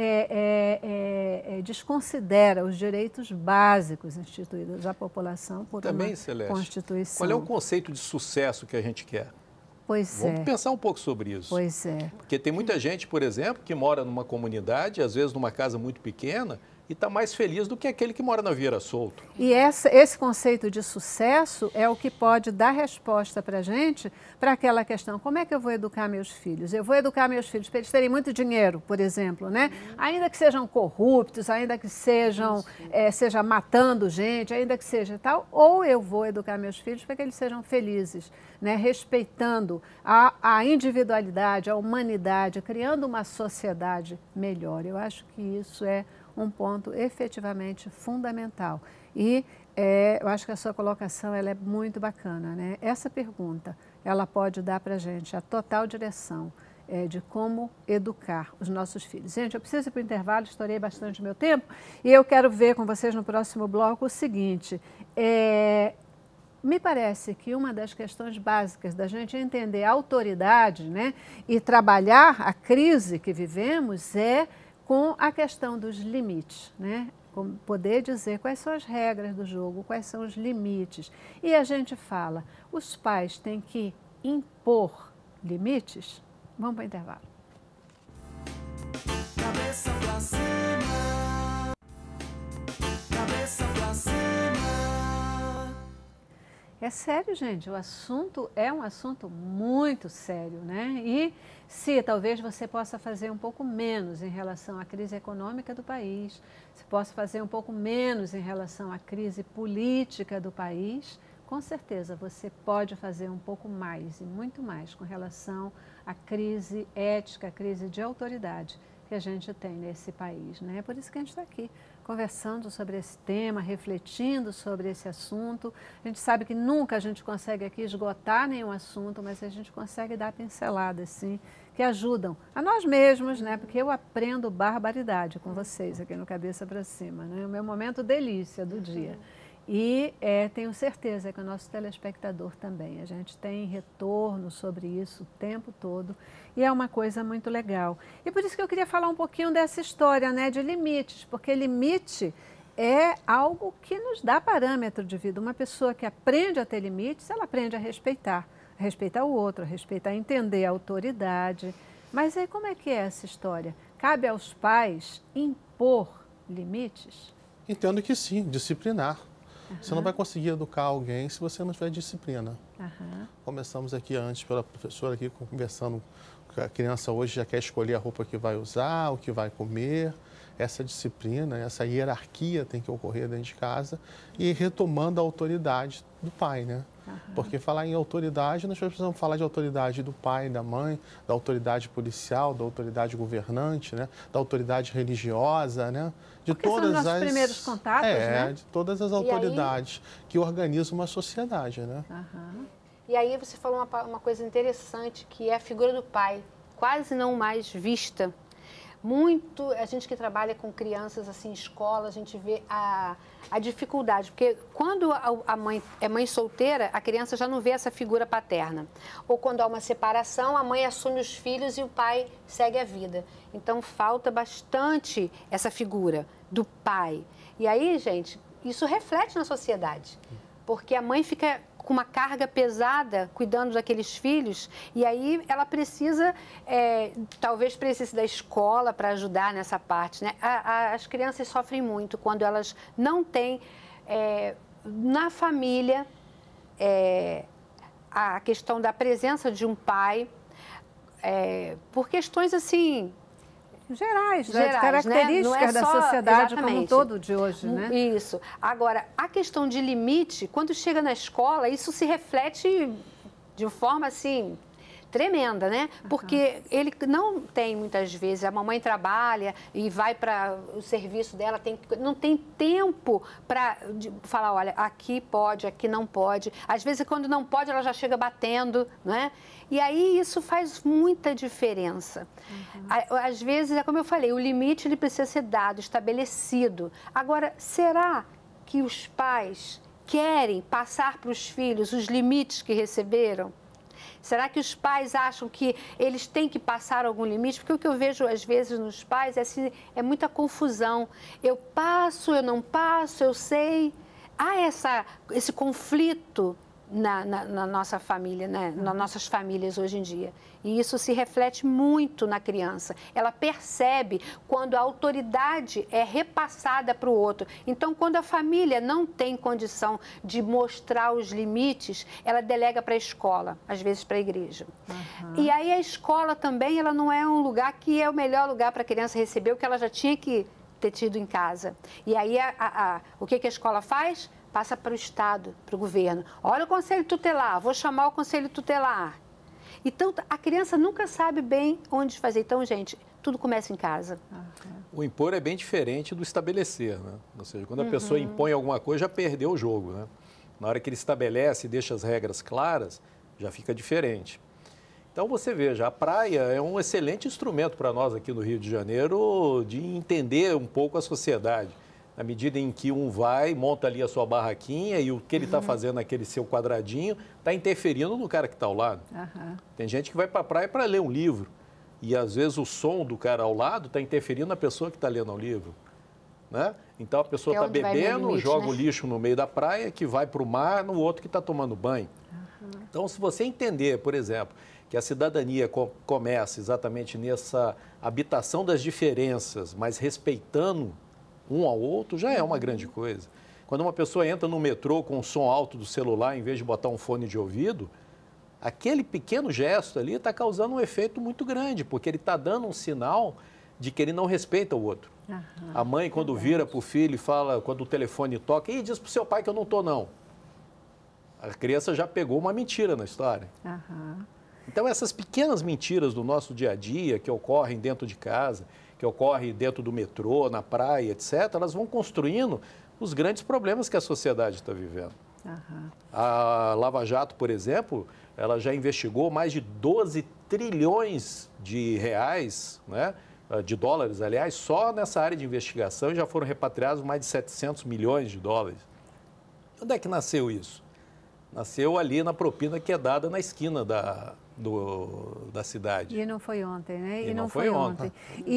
é, é, é, é, desconsidera os direitos básicos instituídos à população por Também, uma Celeste, Constituição. Qual é o conceito de sucesso que a gente quer? Pois Vamos é. pensar um pouco sobre isso. Pois é. Porque tem muita gente, por exemplo, que mora numa comunidade, às vezes numa casa muito pequena, e está mais feliz do que aquele que mora na Vieira Solto. E essa, esse conceito de sucesso é o que pode dar resposta para a gente para aquela questão, como é que eu vou educar meus filhos? Eu vou educar meus filhos para eles terem muito dinheiro, por exemplo, né? Uhum. Ainda que sejam corruptos, ainda que sejam, é, seja matando gente, ainda que seja tal, ou eu vou educar meus filhos para que eles sejam felizes, né? Respeitando a, a individualidade, a humanidade, criando uma sociedade melhor. Eu acho que isso é um ponto efetivamente fundamental. E é, eu acho que a sua colocação ela é muito bacana, né? Essa pergunta, ela pode dar para a gente a total direção é, de como educar os nossos filhos. Gente, eu preciso ir para o intervalo, estourei bastante o meu tempo, e eu quero ver com vocês no próximo bloco o seguinte, é, me parece que uma das questões básicas da gente entender a autoridade, né, e trabalhar a crise que vivemos é com a questão dos limites, né? Poder dizer quais são as regras do jogo, quais são os limites. E a gente fala, os pais têm que impor limites? Vamos para o intervalo. Cabeça pra cima, cabeça pra cima. É sério, gente, o assunto é um assunto muito sério, né? E se talvez você possa fazer um pouco menos em relação à crise econômica do país, se possa fazer um pouco menos em relação à crise política do país, com certeza você pode fazer um pouco mais e muito mais com relação à crise ética, à crise de autoridade que a gente tem nesse país, né? É por isso que a gente está aqui conversando sobre esse tema, refletindo sobre esse assunto. A gente sabe que nunca a gente consegue aqui esgotar nenhum assunto, mas a gente consegue dar pinceladas, sim, que ajudam a nós mesmos, né? Porque eu aprendo barbaridade com vocês aqui no Cabeça para Cima, né? O meu momento delícia do dia. E é, tenho certeza que o nosso telespectador também. A gente tem retorno sobre isso o tempo todo e é uma coisa muito legal. E por isso que eu queria falar um pouquinho dessa história, né, de limites, porque limite é algo que nos dá parâmetro de vida. Uma pessoa que aprende a ter limites, ela aprende a respeitar, a respeitar o outro, a respeitar, a entender a autoridade. Mas aí como é que é essa história? Cabe aos pais impor limites? Entendo que sim, disciplinar. Uhum. Você não vai conseguir educar alguém se você não tiver disciplina. Uhum. Começamos aqui antes pela professora aqui conversando que a criança hoje já quer escolher a roupa que vai usar, o que vai comer. Essa disciplina, essa hierarquia tem que ocorrer dentro de casa e retomando a autoridade do pai, né? Uhum. Porque falar em autoridade, nós precisamos falar de autoridade do pai, da mãe, da autoridade policial, da autoridade governante, né? Da autoridade religiosa, né? De Porque todas são os nossos as primeiros contatos, é, né? de todas as autoridades que organizam uma sociedade, né? Uhum. E aí você falou uma, uma coisa interessante, que é a figura do pai, quase não mais vista. Muito, a gente que trabalha com crianças assim, em escola, a gente vê a, a dificuldade, porque quando a, a mãe é mãe solteira, a criança já não vê essa figura paterna. Ou quando há uma separação, a mãe assume os filhos e o pai segue a vida. Então falta bastante essa figura do pai. E aí, gente, isso reflete na sociedade, porque a mãe fica com uma carga pesada cuidando daqueles filhos e aí ela precisa, é, talvez precise da escola para ajudar nessa parte, né? A, a, as crianças sofrem muito quando elas não têm é, na família é, a questão da presença de um pai, é, por questões assim... Gerais, Gerais, né? De características né? Não é da só, sociedade exatamente, como um todo de hoje, né? Isso. Agora, a questão de limite, quando chega na escola, isso se reflete de forma assim tremenda, né? Porque ele não tem, muitas vezes, a mamãe trabalha e vai para o serviço dela, tem, não tem tempo para falar, olha, aqui pode, aqui não pode. Às vezes, quando não pode, ela já chega batendo, né? E aí isso faz muita diferença. Uhum. Às vezes, é como eu falei, o limite ele precisa ser dado, estabelecido. Agora, será que os pais querem passar para os filhos os limites que receberam? Será que os pais acham que eles têm que passar algum limite? Porque o que eu vejo, às vezes, nos pais é, assim, é muita confusão. Eu passo, eu não passo, eu sei. Há essa, esse conflito na, na, na nossa família, né? Nas nossas famílias hoje em dia. E isso se reflete muito na criança. Ela percebe quando a autoridade é repassada para o outro. Então, quando a família não tem condição de mostrar os limites, ela delega para a escola, às vezes para a igreja. Uhum. E aí a escola também, ela não é um lugar que é o melhor lugar para a criança receber o que ela já tinha que ter tido em casa. E aí a, a, a, o que, que a escola faz? Passa para o Estado, para o governo. Olha o conselho tutelar, vou chamar o conselho tutelar. Então, a criança nunca sabe bem onde fazer. Então, gente, tudo começa em casa. O impor é bem diferente do estabelecer, né? Ou seja, quando a Uhum. pessoa impõe alguma coisa, já perdeu o jogo, né? Na hora que ele estabelece e deixa as regras claras, já fica diferente. Então, você veja, a praia é um excelente instrumento para nós aqui no Rio de Janeiro de entender um pouco a sociedade. Na medida em que um vai, monta ali a sua barraquinha e o que ele está uhum. fazendo naquele seu quadradinho está interferindo no cara que está ao lado. Uhum. Tem gente que vai para a praia para ler um livro E às vezes o som do cara ao lado está interferindo na pessoa que está lendo o livro. Né? Então a pessoa está bebendo, limite, joga né? o lixo no meio da praia, que vai para o mar, no outro que está tomando banho. Uhum. Então, se você entender, por exemplo, que a cidadania co começa exatamente nessa habitação das diferenças, mas respeitando um ao outro, já é uma grande coisa. Quando uma pessoa entra no metrô com o som alto do celular, em vez de botar um fone de ouvido, aquele pequeno gesto ali está causando um efeito muito grande, porque ele está dando um sinal de que ele não respeita o outro. Uhum, a mãe, quando verdade. vira para o filho e fala, quando o telefone toca, e diz para o seu pai que eu não estou, não. A criança já pegou uma mentira na história. Uhum. Então, essas pequenas mentiras do nosso dia a dia, que ocorrem dentro de casa, que ocorrem dentro do metrô, na praia, etcétera, elas vão construindo os grandes problemas que a sociedade está vivendo. Uhum. A Lava Jato, por exemplo, ela já investigou mais de doze trilhões de reais, né, de dólares, aliás, só nessa área de investigação, já foram repatriados mais de setecentos milhões de dólares. Onde é que nasceu isso? Nasceu ali na propina que é dada na esquina da, do, da cidade. E não foi ontem, né? E, e não, não foi, foi ontem. ontem.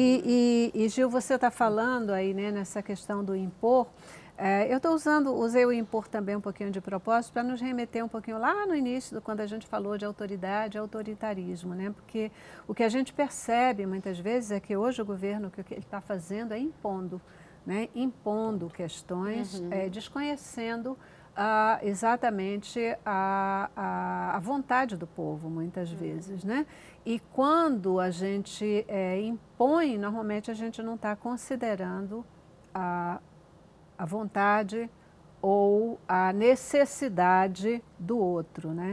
E, e, e Gil, você está falando aí, né, nessa questão do impor. É, eu estou usando, usei o impor também um pouquinho de propósito para nos remeter um pouquinho lá no início, do, quando a gente falou de autoridade e autoritarismo, né? Porque o que a gente percebe muitas vezes é que hoje o governo, o que ele está fazendo é impondo, né? Impondo questões, uhum. é, desconhecendo ah, exatamente a, a, a vontade do povo, muitas uhum. vezes, né? E quando a gente é, impõe, normalmente a gente não está considerando a a vontade ou a necessidade do outro, né?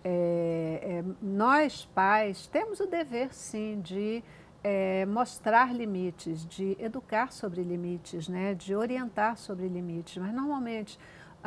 É, é, nós, pais, temos o dever, sim, de é, mostrar limites, de educar sobre limites, né? De orientar sobre limites, mas normalmente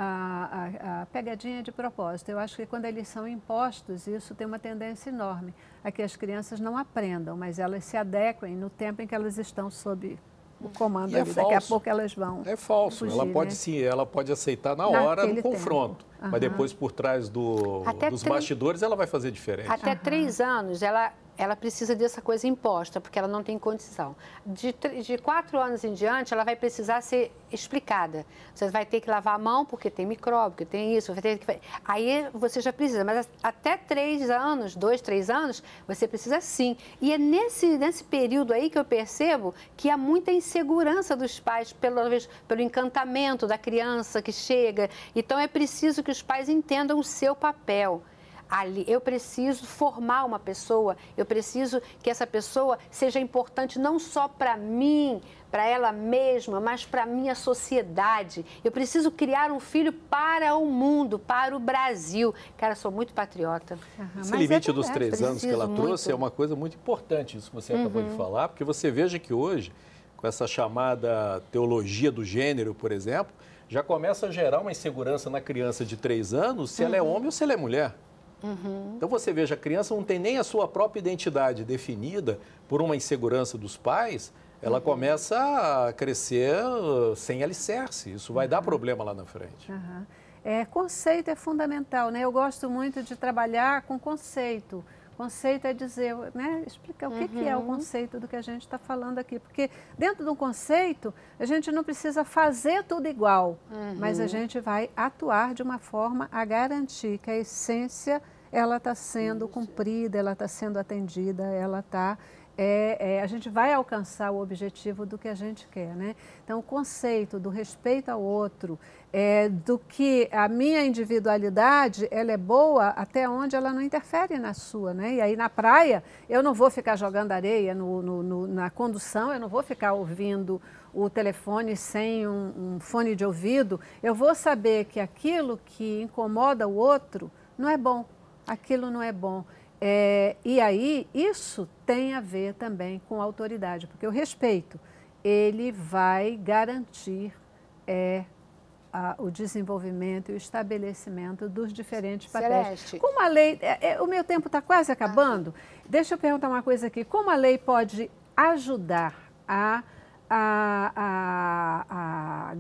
a, a, a pegadinha de propósito, eu acho que quando eles são impostos, isso tem uma tendência enorme a que as crianças não aprendam, mas elas se adequem no tempo em que elas estão sob o comando é ali, daqui a pouco elas vão É falso, fugir, ela pode né? sim, ela pode aceitar na hora Naquele no confronto, uhum. mas depois por trás do, dos três... bastidores ela vai fazer diferente. Até uhum. três anos ela, ela precisa dessa coisa imposta, porque ela não tem condição. De, de quatro anos em diante ela vai precisar ser explicada. Você vai ter que lavar a mão porque tem micróbio, porque tem isso, vai ter que... aí você já precisa, mas até três anos, dois, três anos, você precisa sim. E é nesse, nesse período aí que eu percebo que há muita insegurança dos pais pelo, pelo encantamento da criança que chega. Então é preciso que os pais entendam o seu papel. Ali, eu preciso formar uma pessoa, eu preciso que essa pessoa seja importante não só para mim, para ela mesma, mas para a minha sociedade. Eu preciso criar um filho para o mundo, para o Brasil. Cara, eu sou muito patriota. Uhum, Esse limite é dos três anos que ela muito. trouxe é uma coisa muito importante, isso que você uhum. acabou de falar, porque você veja que hoje, com essa chamada teologia do gênero, por exemplo, já começa a gerar uma insegurança na criança de três anos se uhum. ela é homem ou se ela é mulher. Uhum. Então você veja, a criança não tem nem a sua própria identidade definida por uma insegurança dos pais, ela uhum. começa a crescer sem alicerce, isso vai uhum. dar problema lá na frente. Uhum. É, conceito é fundamental, né? Eu gosto muito de trabalhar com conceito. Conceito é dizer, né, explicar o que, uhum. que é o conceito do que a gente está falando aqui. Porque dentro de um conceito, a gente não precisa fazer tudo igual, uhum. mas a gente vai atuar de uma forma a garantir que a essência ela está sendo cumprida, ela está sendo atendida, ela está... É, é, a gente vai alcançar o objetivo do que a gente quer, né? Então, o conceito do respeito ao outro, é, do que a minha individualidade, ela é boa até onde ela não interfere na sua, né? E aí, na praia, eu não vou ficar jogando areia no, no, no, na condução, eu não vou ficar ouvindo o telefone sem um, um fone de ouvido, eu vou saber que aquilo que incomoda o outro não é bom, aquilo não é bom. É, e aí, isso tem a ver também com autoridade, porque o respeito, ele vai garantir é, a, o desenvolvimento e o estabelecimento dos diferentes papéis. Celeste. Como a lei... É, é, o meu tempo está quase acabando. Ah. Deixa eu perguntar uma coisa aqui. Como a lei pode ajudar a... A, a, a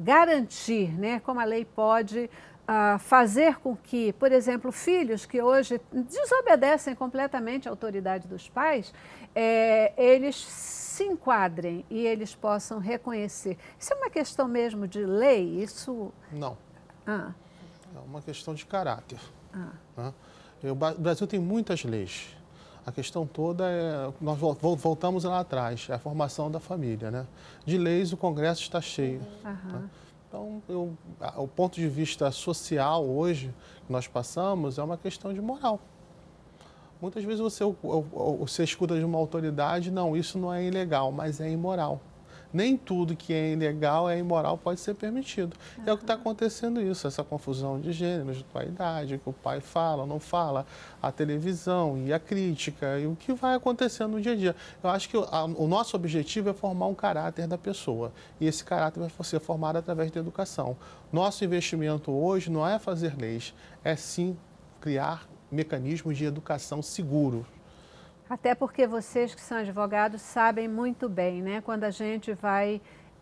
garantir, né, como a lei pode uh, fazer com que, por exemplo, filhos que hoje desobedecem completamente a autoridade dos pais, é, eles se enquadrem e eles possam reconhecer. Isso é uma questão mesmo de lei? Isso... Não. Ah. É uma questão de caráter. Ah. Né? O Brasil tem muitas leis. A questão toda é, nós voltamos lá atrás, é a formação da família, né? De leis o Congresso está cheio. Uhum. Né? Então, eu, o ponto de vista social hoje que nós passamos é uma questão de moral. Muitas vezes você, você escuta de uma autoridade, não, isso não é ilegal, mas é imoral. Nem tudo que é ilegal, é imoral, pode ser permitido. Uhum. É o que está acontecendo isso, essa confusão de gêneros, de qualidade, que o pai fala, não fala, a televisão e a crítica, e o que vai acontecendo no dia a dia. Eu acho que a, o nosso objetivo é formar um caráter da pessoa, e esse caráter vai ser formado através da educação. Nosso investimento hoje não é fazer leis, é sim criar mecanismos de educação seguros. Até porque vocês que são advogados sabem muito bem, né? Quando a gente vai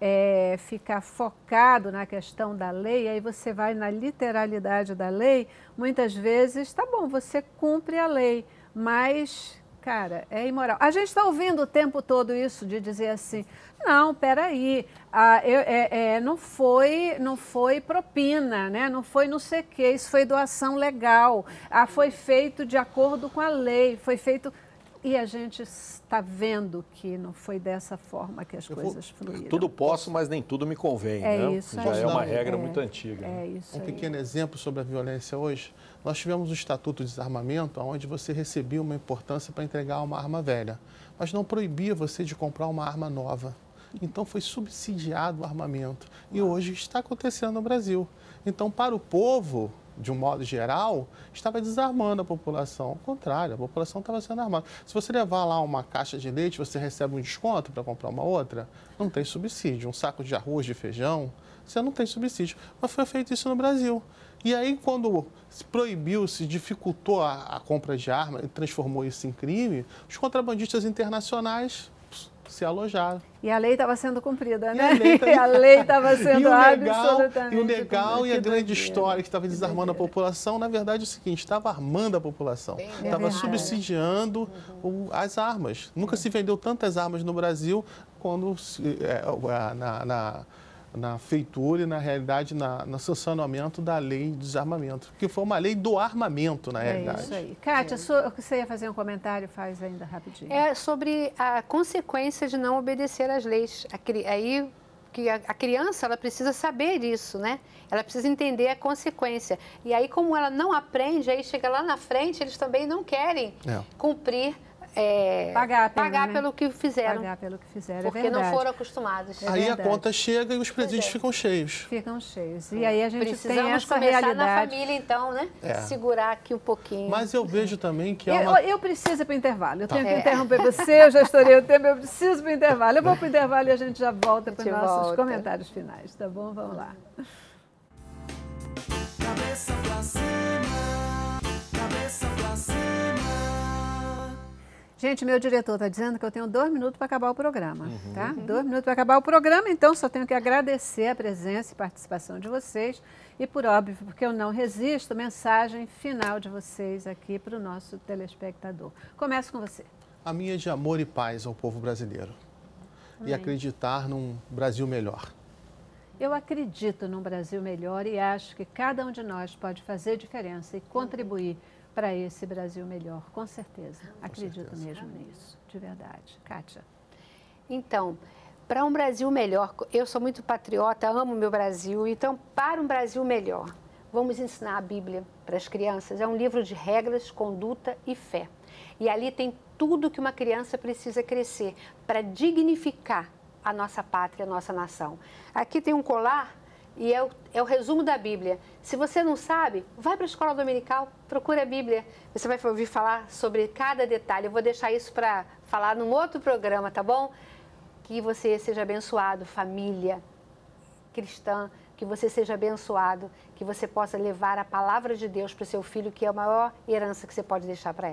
é, ficar focado na questão da lei, aí você vai na literalidade da lei, muitas vezes, tá bom, você cumpre a lei, mas, cara, é imoral. A gente está ouvindo o tempo todo isso de dizer assim, não, peraí, ah, eu, é, é, não, foi, não foi propina, né? Não foi não sei o quê, isso foi doação legal, ah, foi feito de acordo com a lei, foi feito... E a gente está vendo que não foi dessa forma que as eu coisas vou, fluíram. Tudo posso, mas nem tudo me convém, é né? Isso Já aí. é uma regra é, muito antiga. É né? isso um aí. pequeno exemplo sobre a violência hoje. Nós tivemos o Estatuto de Desarmamento, onde você recebia uma importância para entregar uma arma velha, mas não proibia você de comprar uma arma nova. Então foi subsidiado o armamento. E hoje está acontecendo no Brasil. Então, para o povo, de um modo geral, estava desarmando a população. Ao contrário, a população estava sendo armada. Se você levar lá uma caixa de leite, você recebe um desconto para comprar uma outra, não tem subsídio. Um saco de arroz, de feijão, você não tem subsídio. Mas foi feito isso no Brasil. E aí, quando se proibiu, se dificultou a, a compra de arma e transformou isso em crime, os contrabandistas internacionais se alojaram. E a lei estava sendo cumprida, E né? a lei estava sendo e o legal, absolutamente E o legal e a grande doideira. história que estava desarmando a população, na verdade, é o seguinte, estava armando a população. Estava é subsidiando uhum. o, as armas. Nunca é. se vendeu tantas armas no Brasil quando é, na, na, na feitura e, na realidade, na, no sancionamento da lei de desarmamento, que foi uma lei do armamento, na realidade. É isso aí. Kátia, é. você ia fazer um comentário, faz ainda rapidinho. É sobre a consequência de não obedecer às leis. Aí que a, a criança ela precisa saber disso, né? Ela precisa entender a consequência. E aí, como ela não aprende, aí chega lá na frente, eles também não querem é. cumprir. É, pagar, pena, pagar né? pelo que fizeram. Pagar pelo que fizeram, Porque é verdade. não foram acostumados. É aí verdade. a conta chega e os presídios é. ficam cheios. Ficam cheios. E aí a gente Precisamos tem essa começar realidade. na família, então, né? É. Segurar aqui um pouquinho. Mas eu vejo também que há eu, uma... eu preciso ir para o intervalo. Eu tá. tenho que É. interromper você, eu já estourei o tempo, eu preciso para o intervalo. Eu vou para o intervalo e a gente já volta para os nossos volta. comentários finais, tá bom? Vamos lá. Cabeça pra cima, cabeça pra cima. Gente, meu diretor está dizendo que eu tenho dois minutos para acabar o programa, Uhum. tá? Dois minutos para acabar o programa, então só tenho que agradecer a presença e participação de vocês e, por óbvio, porque eu não resisto, mensagem final de vocês aqui para o nosso telespectador. Começo com você. A minha é de amor e paz ao povo brasileiro. Amém. E acreditar num Brasil melhor. Eu acredito num Brasil melhor e acho que cada um de nós pode fazer diferença e contribuir para esse Brasil melhor, com certeza. Com Acredito certeza. mesmo nisso, de verdade. Kátia. Então, para um Brasil melhor, eu sou muito patriota, amo o meu Brasil, então, para um Brasil melhor, vamos ensinar a Bíblia para as crianças. É um livro de regras, conduta e fé. E ali tem tudo que uma criança precisa crescer para dignificar a nossa pátria, a nossa nação. Aqui tem um colar e é o, é o resumo da Bíblia. Se você não sabe, vai para a escola dominical, procura a Bíblia. Você vai ouvir falar sobre cada detalhe. Eu vou deixar isso para falar num outro programa, tá bom? Que você seja abençoado, família cristã, que você seja abençoado, que você possa levar a palavra de Deus para o seu filho, que é a maior herança que você pode deixar para ela.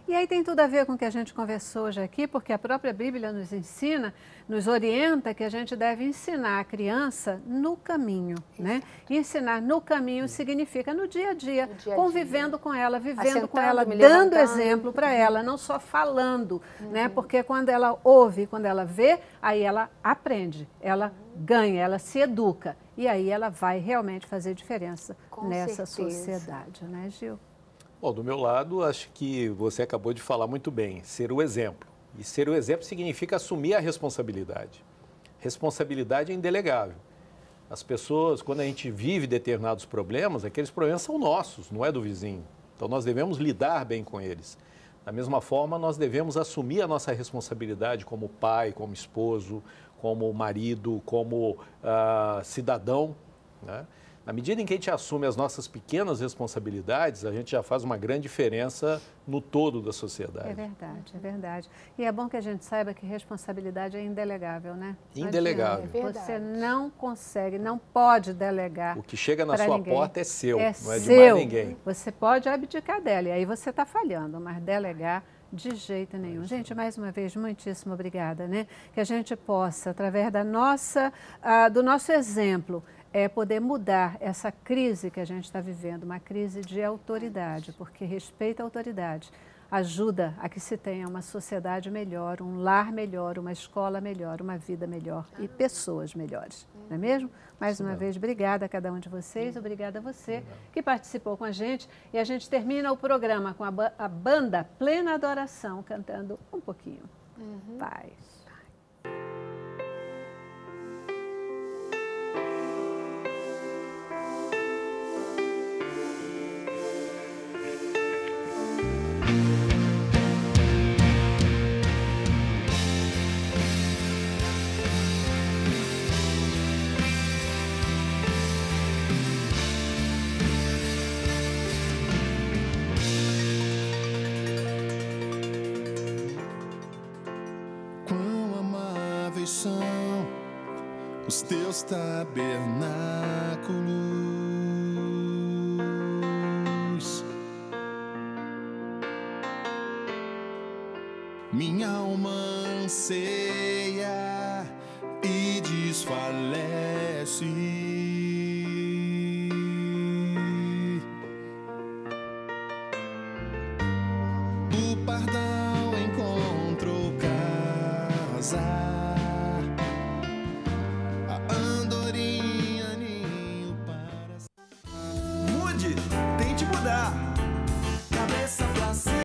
E aí tem tudo a ver com o que a gente conversou hoje aqui, porque a própria Bíblia nos ensina, nos orienta que a gente deve ensinar a criança no caminho, né? E ensinar no caminho significa no dia a dia, No dia a convivendo dia. com ela, vivendo Assentando, com ela, me dando levantando. exemplo para ela, não só falando, né? Porque quando ela ouve, quando ela vê, aí ela aprende, ela ganha, ela se educa. E aí ela vai realmente fazer diferença Com nessa certeza. sociedade, né, Gil? Bom, do meu lado, acho que você acabou de falar muito bem, ser o exemplo. E ser o exemplo significa assumir a responsabilidade. Responsabilidade é indelegável. As pessoas, quando a gente vive determinados problemas, aqueles problemas são nossos, não é do vizinho. Então nós devemos lidar bem com eles. Da mesma forma, nós devemos assumir a nossa responsabilidade como pai, como esposo, como marido, como ah, cidadão, né? Na medida em que a gente assume as nossas pequenas responsabilidades, a gente já faz uma grande diferença no todo da sociedade. É verdade, é verdade. E é bom que a gente saiba que responsabilidade é indelegável, né? Não Indelegável. adianta. É Você verdade. não consegue, não pode delegar. O que chega na pra sua ninguém. porta é seu, É não é de seu. mais ninguém. Você pode abdicar dela e aí você está falhando, mas delegar de jeito nenhum. Gente, mais uma vez, muitíssimo obrigada, né? Que a gente possa, através da nossa, ah, do nosso exemplo, é poder mudar essa crise que a gente está vivendo, uma crise de autoridade, porque respeito à autoridade ajuda a que se tenha uma sociedade melhor, um lar melhor, uma escola melhor, uma vida melhor e pessoas melhores, não é mesmo? Mais uma vez, obrigada a cada um de vocês, obrigada a você que participou com a gente. E a gente termina o programa com a, ba a banda Plena Adoração, cantando um pouquinho. Uhum. Paz. Quão amáveis são os teus tabernáculos.